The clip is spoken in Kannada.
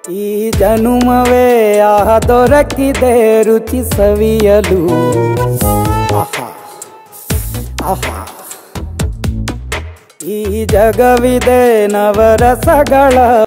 ಈ ಜನುಮವೇ ಆಹ ದೊರಕಿದೆ ರುಚಿ ಸವಿಯಲು ಆಹಾ ಆಹಾ ಈ ಜಗವಿದೆ ನವರಸಗಳ